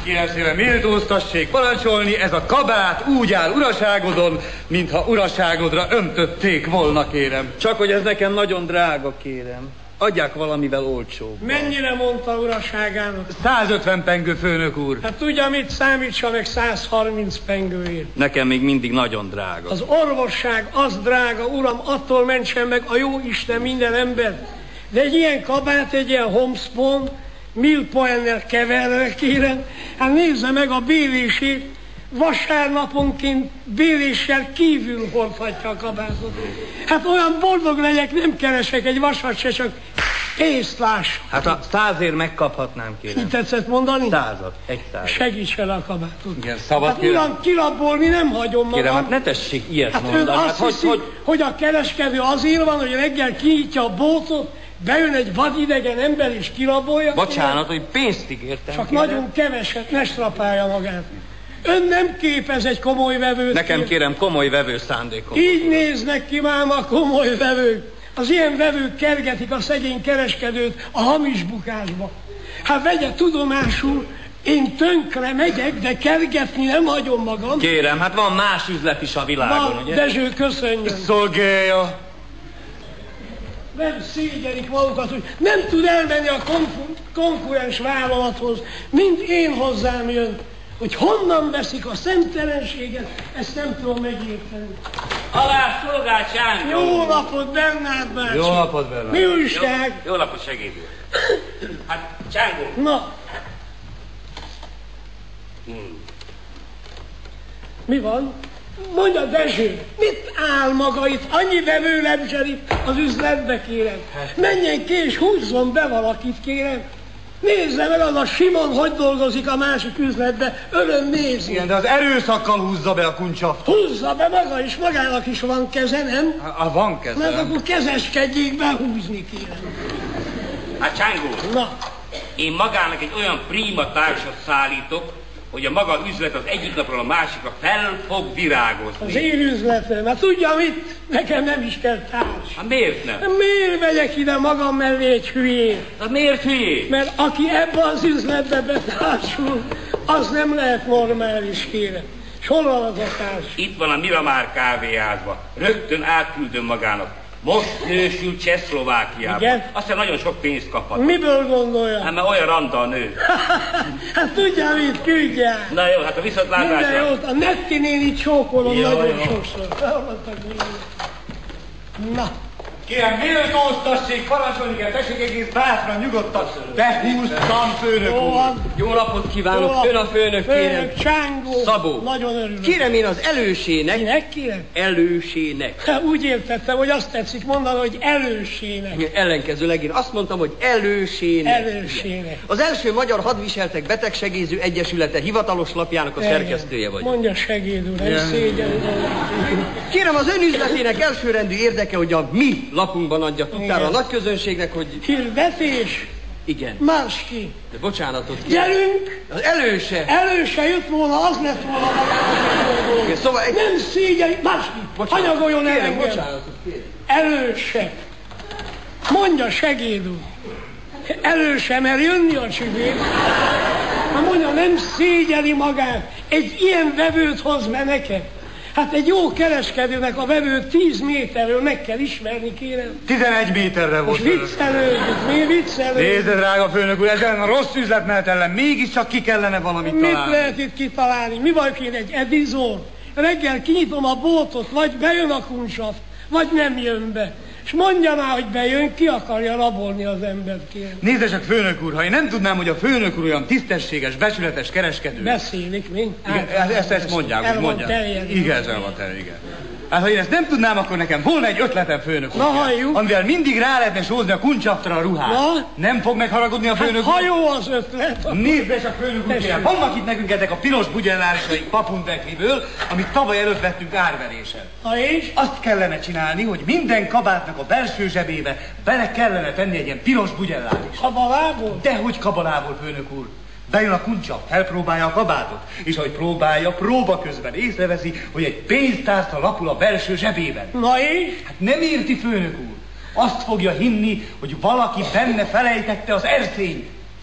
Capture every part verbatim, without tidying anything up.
Kérem szépen, méltóztassék parancsolni, ez a kabát úgy áll uraságodon, mintha uraságodra öntötték volna, kérem. Csak hogy ez nekem nagyon drága, kérem. Adják valamivel olcsóbb. Mennyire mondta uraságának? százötven pengő, főnök úr. Hát tudja, mit számítsa meg százharminc pengőért? Nekem még mindig nagyon drága. Az orvosság az drága, uram, attól mentsen meg a jó Isten minden ember. De egy ilyen kabát, egy ilyen homespun, milpoennel keverve, kérem, hát nézze meg a bélését, vasárnaponként béléssel kívül hordhatja a kabátot. Hát olyan boldog legyek, nem keresek egy vasat se, csak pénzt láss. Hát a százért megkaphatnám, kérem. Mit tetszett mondani? Százat, egy százat. Segíts fel a kabátot. Igen, szabad, hát uram, kirabolni nem hagyom magam. Kérem, hát ne tessék ilyet hát mondani. Ön azt hát hiszi, hogy, hogy... hogy a kereskedő azért van, hogy reggel kinyitja a boltot, bejön egy vadidegen ember és kirabolja. Bocsánat, hogy pénzt ígértem. Csak kérem. nagyon keveset, ne strapálja magát. Ön nem képez egy komoly vevőt. Nekem kérem, komoly vevő szándékom. Így néznek ki mám a komoly vevők. Az ilyen vevők kergetik a szegény kereskedőt a hamis bukásba. Hát vegye tudomásul, én tönkre megyek, de kergetni nem hagyom magam. Kérem, hát van más üzlet is a világon, Na, ugye? Dezső, köszönjön. Szolgálja. Nem szégyelik magukat, hogy nem tud elmenni a konkur- konkurens vállalathoz, mint én hozzám jön. Hogy honnan veszik a szemtelenséget, ezt nem tudom megérteni. Alá szolgál Csángó! Jó napot, Bernát bácsi! Jó napot, Bernát! Mi újság? Jó, jó napot, segédül! Hát, Csángó! Na. Hmm. Mi van? Mondja, Dezső, mit áll maga itt? Annyi vevő lebzsel itt az üzletbe, kérem. Menjen ki és húzzon be valakit, kérem. Nézze meg, az a Simon, hogy dolgozik a másik üzletbe, öröm nézni. Igen, de az erőszakkal húzza be a kuncsaft. Húzza be maga is, magának is van keze, nem? A van kezem. Mert akkor kezeskedjék behúzni, kérem. Hát, Csángó! Na. Én magának egy olyan prima társat szállítok, hogy a maga üzlet az egyik napról a másikra fel fog virágozni. Az én üzletem, hát tudja mit? Nekem nem is kell társ. Hát miért nem? Miért megyek ide magam mellé egy hülyét? Hát miért hülyé? Mert aki ebbe az üzletbe betársul, az nem lehet normális, kérem. És hol van az a társ? Itt van a Miramár kávéházban. Rögtön átküldöm magának. Most nősült Csehszlovákiában. Igen? Aztán nagyon sok pénzt kaphat. Miből gondolja? Hát mert olyan randa a nő. Hát tudja, mit küldjál. Na jó, hát a viszontlátásra. Minden jót, a Netti néni csókolom Jó, nagyon jó. sokszor. Na. Kérem, méltóztassék, parancsolni kell, tessék egész bátran, nyugodtan. Behúztam, főnök Jó úr. van. Jó napot kívánok, ön a főnök, kérem. Főnök, Csángó. Szabó. Nagyon örülök. Kérem én az elősének. Kinek, kérem? Elősének. Hát úgy értettem, hogy azt tetszik mondani, hogy elősének. Ellenkezőleg én azt mondtam, hogy elősének. Elősének. Az első magyar hadviseltek betegsegélyző egyesülete hivatalos lapjának a szerkesztője vagy. Mondja segéd úr, ez szégyen. Kérem, az ön üzletének elsőrendű érdeke, hogy a mi lapunkban adja tudtára a Igen. nagy közönségnek, hogy... Hirdetés? Igen. Más ki. De bocsánatot kérem. Gyerünk! Az előse. Előse jött volna, az lett volna magának. Igen, szóval egy... Nem szégyen, más ki. Bocsánat, Hanyagoljon el kérem, engem. bocsánatot kérem. Előse. Mondja segéd úr. Előse, mert jönni a csüvér. Hát mondja, nem szégyeli magát. Egy ilyen vevőt hoz be nekem. Hát egy jó kereskedőnek a vevőt tíz méterről meg kell ismerni, kérem. tizenegy méterre volt. És viccelődjük, mi viccelődjük. Nézd, drága főnök úr, ezen a rossz üzlet mehet ellen, mégiscsak ki kellene valamit Mit találni. lehet itt kitalálni? Mi vagyok én, egy Edison? Reggel kinyitom a boltot, vagy bejön a kuncsaft, vagy nem jön be. És mondja már, hogy bejön, ki akarja rabolni az embert, kérem. Nézd csak, főnök úr, ha én nem tudnám, hogy a főnök úr olyan tisztességes, becsületes kereskedő. Beszélik, mi? Igen, ezt, ezt, ezt mondják, El hogy van mondják. terjedve. Igen, ez el van terjedve, igen. Hát, ha én ezt nem tudnám, akkor nekem volna egy ötletem, főnök úr. Na, halljuk. Amivel mindig rá lehetne sózni a kuncsaftra a ruhát. Na? Nem fog megharagudni a Hát főnök ha úr? jó az ötlet. Nézd csak, főnök úr, kérem. Vannak itt nekünk ezek a piros bugyellárisai papuntekviből, amit tavaly előtt vettünk árverésen. Ha és? Azt kellene csinálni, hogy minden kabátnak a belső zsebébe bele kellene tenni egy ilyen piros bugyelláris. Kabalából? Dehogy kabalából, főnök úr. Bejön a kuncsa, felpróbálja a kabátot, és ahogy próbálja, próba közben észreveszi, hogy egy pénztárca lapul a belső zsebében. Na és? Hát nem érti, főnök úr. Azt fogja hinni, hogy valaki benne felejtette az erszényt.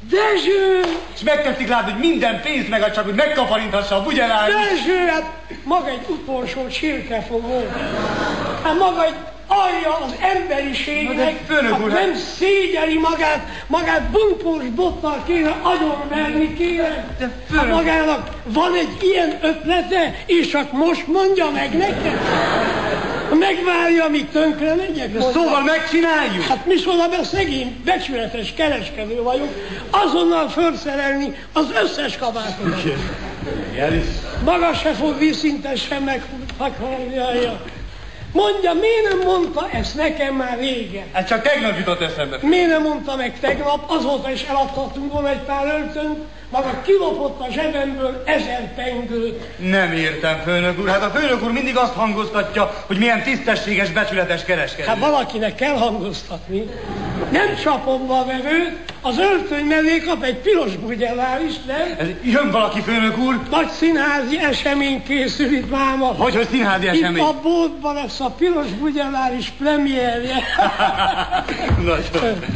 Dezső! És megtetszik látni, hogy minden pénzt megad, csak hogy megkaparintassa a bugyelát. Dezső, hát maga egy utolsó csirkefogó. Hát maga egy alja az emberiségnek, hát nem szégyeli magát, magát bunkós bottal kéne agyonverni kéne. Hát magának van egy ilyen ötlete, és csak most mondja meg nekem. Megvárja, amíg tönkre megyek. Szóval megcsináljuk. Hát micsoda, mert szegény, becsületes kereskedő vagyok, azonnal felszerelni az összes kabátomat. Maga se fog vízszintesen meghakarni. Mondja, miért nem mondta ezt nekem már régen? Hát csak tegnap jutott eszembe. Miért nem mondta meg tegnap? Azóta is eladhattunk volna egy pár öltönt, maga kilopott a zsebemből ezer pengőt. Nem értem, főnök úr. Hát a főnök úr mindig azt hangoztatja, hogy milyen tisztességes, becsületes kereskedő. Hát valakinek kell hangoztatni. Nem csapom be a vevőt, az öltöny mellé kap egy piros bugyellár is, nem? Ez, jön valaki, főnök úr? Nagy színházi esemény készül itt máma. Hogy, hogy színházi esemény? Itt a boltban lesz a piros bugyellár is premierje. Nagyon.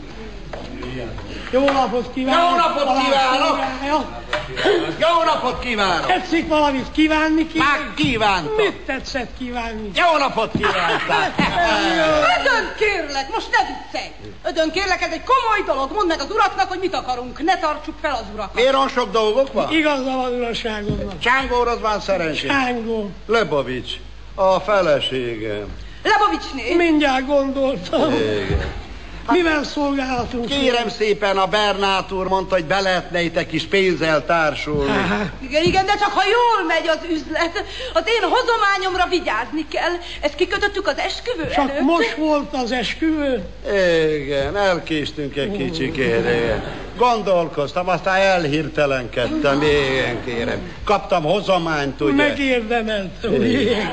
Jó napot kívánok! Jó napot kívánok! Jó napot kívánok! Tetszik valamit kívánni kívánni? Már kívántam! Mit tetszett kívánni? Jó napot kívántam! Ödön kérlek, most ne viccelj! Ödön kérlek, ez egy komoly dolog, mondd meg az uraknak, hogy mit akarunk, ne tartsuk fel az urakat. Miért olyan sok dolgok van? Igaza van uraságomnak. Csángóhoz van szerencsém. Csángó. Lebovics, a feleségem. Lebovicsné. Mindjárt gondoltam. Igen. Mivel szolgálhatunk? Kérem szépen, a Bernát úr mondta, hogy be lehetne itt egy kis pénzzel társulni. Aha. Igen, igen, de csak ha jól megy az üzlet, az én hozományomra vigyázni kell. Ezt kikötöttük az esküvő Csak előtt. most volt az esküvő? Igen, elkéstünk egy kicsikét, igen. Gondolkoztam, aztán elhirtelenkedtem, igen, kérem. Kaptam hozományt, ugye? Megérdemeltem, igen.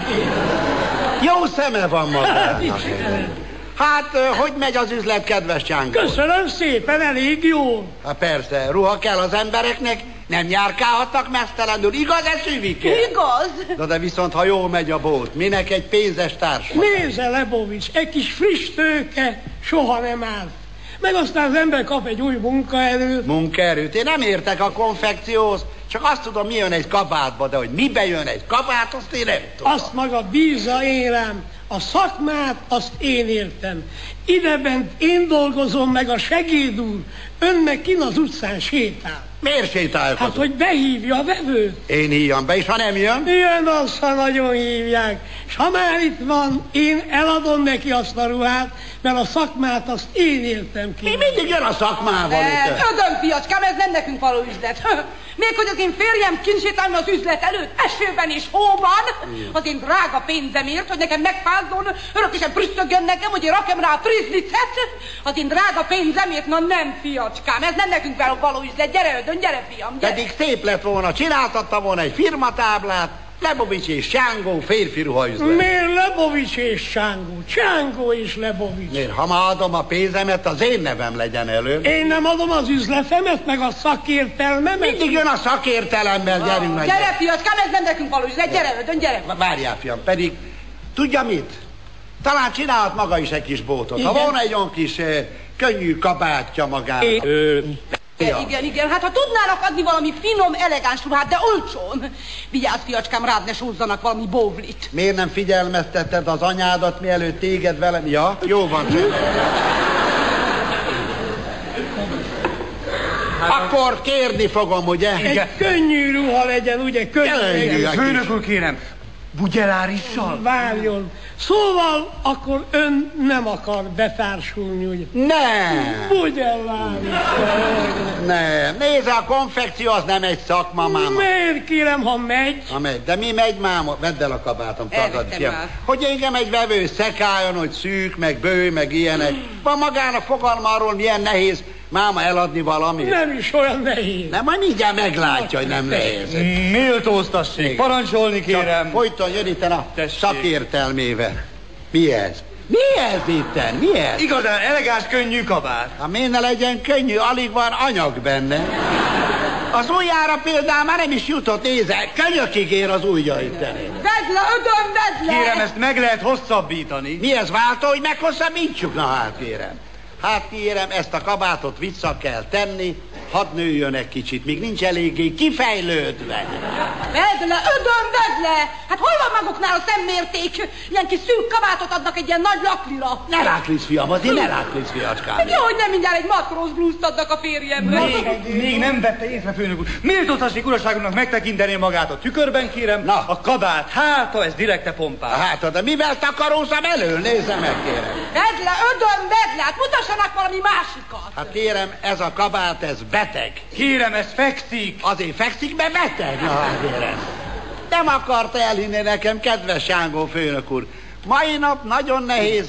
Jó szeme van magának. Hát, hogy megy az üzlet, kedves Csángó? Köszönöm szépen, elég jó. Hát persze, ruha kell az embereknek, nem járkálhatnak mesztelenül, igaz ez, Üvike? Igaz. Na de viszont, ha jól megy a bót, minek egy pénzes társad? Nézze, Lebovics, egy kis friss tőke soha nem áll. Meg aztán az ember kap egy új munkaerőt. Munkaerőt? Én nem értek a konfekcióhoz, csak azt tudom, mi jön egy kabátba, de hogy mibe jön egy kabát, azt én nem tudom. Azt maga bízza én rám. A szakmát azt én értem. Idebent én dolgozom, meg a segédúr. Ön meg kin az utcán sétál. Miért sétálkozom? Hát, hogy behívja a vevőt. Én hívjam be, és ha nem jön? Jön az, ha nagyon hívják. És ha már itt van, én eladom neki azt a ruhát, mert a szakmát azt én értem ki. Mi mindig jön a szakmával itt. Ödön, fiacskám, ez nem nekünk való üzlet. Még hogy az én férjem kinsétálna az üzlet előtt, esőben és hóban, az én drága pénzemért, hogy nekem megfázzon, örökösen prüsszögjön nekem, hogy én rakjam rá a trizlicet, az én drága pénzemért, na nem, fiacskám, ez nem nekünk való üzlet, gyere Ödön, gyere fiam, gyere. Pedig szép lett volna, csináltatta volna egy firmatáblát, Lebovics és Csángó férfi ruhaüzlet. Miért Lebovics és Csángó? Csángó és Lebovics. Miért? Ha ma adom a pénzemet, az én nevem legyen elő. Én nem adom az üzletemet, meg a szakértelmemet. Mindig jön a szakértelemmel, gyerünk meg. Gyere, fiacskám, ez nem nekünk való üzlet, gyere Ödön, gyere. Várjál, fiam, pedig tudja mit? Talán csinálhat maga is egy kis bótot. Igen. Ha volna egy olyan kis eh, könnyű kabátja magának. Én... Ö, Igen, igen, igen, hát ha tudnának adni valami finom, elegáns ruhát, de olcsón. Vigyázz, fiacskám, rád ne sózzanak valami bóvlit. Miért nem figyelmeztetted az anyádat, mielőtt téged velem? Ja, jó van, csak. Akkor kérni fogom, ugye? Egy könnyű ruha legyen, ugye? Könnyű. Könnyű. legyen. Főnök úr, kérem, bugyelárissal? Várjon. Szóval akkor ön nem akar betársulni, ugye? Nem, Bugyellárissal. nem. Nézd, a konfekció az nem egy szakma, máma. Miért kérem, ha megy? Ha megy, de mi megy, máma? Vedd el a kabátom, tagad, Elvettem fiam. már. Hogy engem egy vevő szekáljon, hogy szűk, meg bő, meg ilyenek. Van magának fogalma arról, milyen nehéz máma eladni valamit? Nem is olyan nehéz. Nem, majd mindjárt meglátja, hogy nem nehéz. Méltóztassék, parancsolni kérem. Csak folyton jön itten a Tessék. szakértelmével. Mi ez? Mi ez itten? Mi ez? Igazán elegáns, könnyű kabát. Ha miért ne legyen könnyű, alig van anyag benne. Az ujjára például már nem is jutott, nézze, könyökig ér az ujja itten. Vedd le, Ödön, vedd le! Kérem, ezt meg lehet hosszabbítani. Mi ez, váltó, hogy meghosszabbítsuk? Na hát, kérem. Hát kérem, ezt a kabátot vissza kell tenni, hadd nőjön egy kicsit, még nincs eléggé kifejlődve. Vedd le, ödön, vedd le! Hát hol van maguknál a szemmérték? Ilyen kis szűk kabátot adnak egy ilyen nagy laklira. Ne láklisz, fiam, azért ne láklisz, fiacskám. Hát jó, hogy nem mindjárt egy matróz blúzt adnak a férjemre. Még, még nem vette észre, főnök úr. Méltóztassék uraságunknak megtekinteni magát a tükörben, kérem. Na. A kabát háta, ez direkte pompál. Hát, de mivel takarózom elől? Nézze meg, kérem. Vedd le, ödön, vedd le! Hát mutassanak valami másikat. Hát kérem, ez a kabát, ez beteg. Kérem, ez fekszik. Azért fekszik, mert beteg. Na, hát kérem. Nem akarta elhinni nekem, kedves Sángó főnök úr. Mai nap nagyon nehéz.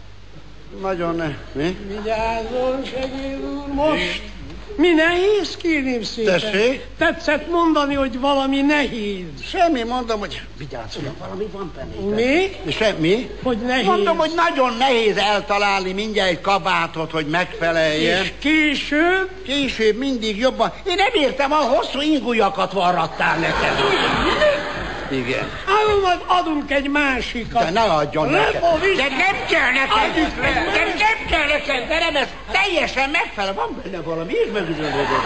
Nagyon ne... Mi? Vigyázzon, segéd úr, most. Mi nehéz, kérném szépen? Tessék? Tetszett mondani, hogy valami nehéz. Semmi, mondom, hogy vigyázz, fiam, valami van benne. Mi? Semmi. Hogy nehéz. Mondom, hogy nagyon nehéz eltalálni mindjárt egy kabátot, hogy megfeleljen. És később? Később mindig jobban. Én nem értem, a hosszú ingújakat varrattál neked. Igen. Állom, majd adunk egy másikat. De ne adjon nekem. Lefoviss. De nem kell nekem. De nem kell nekem, de nem, ez teljesen megfelel. Van benne valami, és megüzölődött.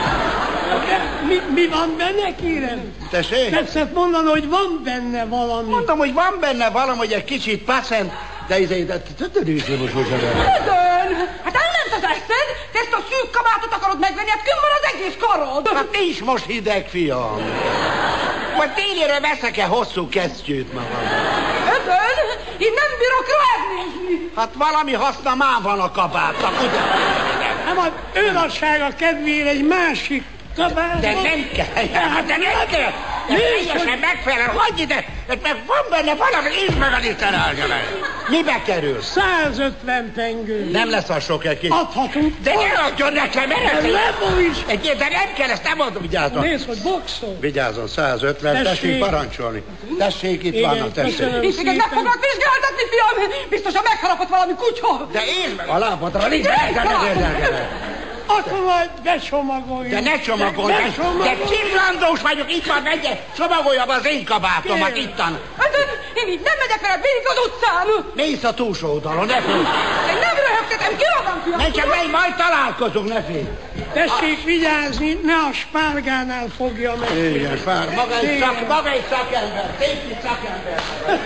Mi, mi van benne, kérem? Tessék? Tetszett mondani, hogy van benne valami. Mondom, hogy van benne valami, hogy egy kicsit passzent, de izé, de tudod, is most most Ödön! Hát ellent az eszed? Te ezt a szűk kabátot akarod megvenni, hát küm van az egész karod. Hát nincs most hideg, fiam. Majd télére veszek-e hosszú kesztyűt magam? Ödön! Én nem bírok rád nézni. Hát valami haszna már van a kabátnak, ugye? Hát majd őrassága kedvére egy másik kabát. De nem kell, hát de nem kell. Ez teljesen megfelel, hagyj ide, mert van benne valami, így meg a Isten áldja meg. Mibe kerül? százötven pengő. Nem lesz az sok egy kis. Adhatunk. De ne adjon nekem, mert Lefoviss. egy de nem kell, ezt nem mondom, vigyázzon. Nézd, hogy boxol. Vigyázzon, százötven, tessék, Tessék. parancsolni. Tessék, itt Igen, vannak, tessék. köszönöm. És téged meg foglak vizsgáltatni, fiam. Biztosan megharapott valami kutya. De értsd meg a lábadra, nincs meg, de ne érdekel. Akkor majd becsomagoljuk. De ne csomagolj, De de, becsomagolj. de csillandós vagyok, itt van, megye, csomagolja be az én kabátomat, Kérem. ittan. Ödön! Én így nem megyek veled végig az utcán. Mész a túlsó oldalon, ne félj. Én nem röhögtetem, ki magam, fiam. Ne csak menj, majd találkozunk, ne félj. Tessék vigyázni, ne a spárgánál fogja meg. Igen, fár, maga egy, Igen. szak, maga egy szakember, szép szakember.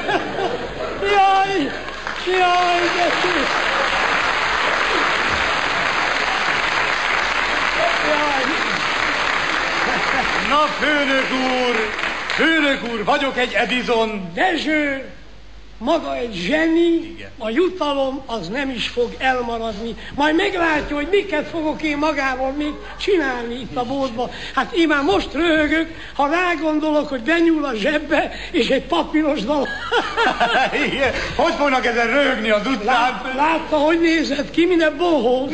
Jaj, jaj, de szép. Jaj. Na, főnök úr! Főnök úr, vagyok egy Edison. Dezső, maga egy zseni, a jutalom az nem is fog elmaradni. Majd meglátja, hogy miket fogok én magával még csinálni itt a boltban. Hát én már most röhögök, ha rágondolok, hogy benyúl a zsebbe, és egy papíros dolog. Igen. Hogy fognak ezen röhögni az utcán? Lát, látta, hogy nézett ki, minden bohóc.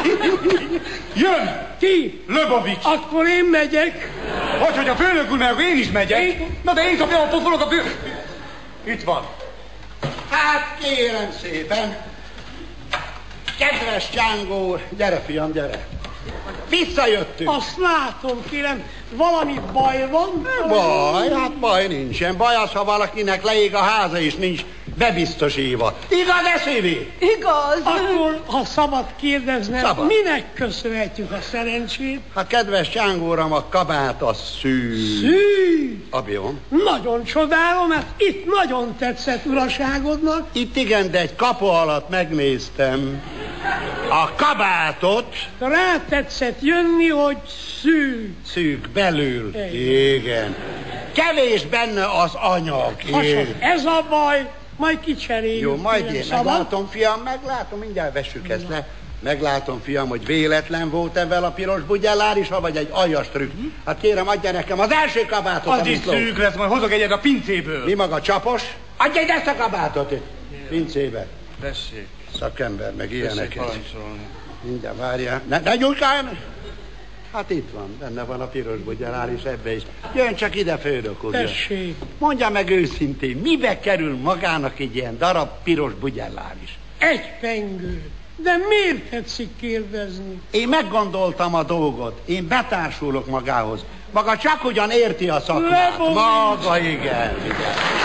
Jön! Ki? Löbovics! Akkor én megyek. Hogy, hogy a főnök úr, mert akkor én is megyek. Én- Na, de én kapjam a pofolok a fő... Itt van. Hát kérem szépen. Kedves Csángó úr, gyere fiam, gyere. Visszajöttünk. Azt látom, kérem, valami baj van? Baj, hát baj nincsen. Baj az, ha valakinek leég a háza és nincs bebiztosítva. Igaz, Szívi? Igaz. Akkor, ha szabad kérdeznem, Szabad. minek köszönhetjük a szerencsét? Hát kedves Csángóram, a kabát a szű. Hű, Abion. nagyon csodálom, mert itt nagyon tetszett uraságodnak. Itt igen, de egy kapu alatt megnéztem a kabátot. Rá tetszett jönni, hogy szű. Szűk belül. Igen. Igen. Kevés benne az anyag. Ha Igen. csak ez a baj, majd kicseréljük. Jó, majd kérem, én szabad? meglátom, fiam, meglátom, mindjárt vessük ezt le. Meglátom, fiam, hogy véletlen volt ebben a piros bugyellár is, vagy egy aljas trükk. Hát kérem, adja nekem az első kabátot, Az amit is lóg. szűk lesz, majd hozok egyet a pincéből. Mi maga, csapos? Adja ide ezt a kabátot itt. Pincébe. Tessék, Szakember, meg tessék ilyeneket. parancsolni. Mindjárt várjál. Ne, ne gyújkáljon! Hát itt van, benne van a piros bugyellár is, ebbe is. Jön csak ide, főnök úr. jön. Tessék. Mondja meg őszintén, mibe kerül magának egy ilyen darab piros bugyellár is? Egy pengő. De miért tetszik kérdezni? Én meggondoltam a dolgot, én betársulok magához. Maga csak ugyan érti a szakmát. Lebovics. Maga igen, igen.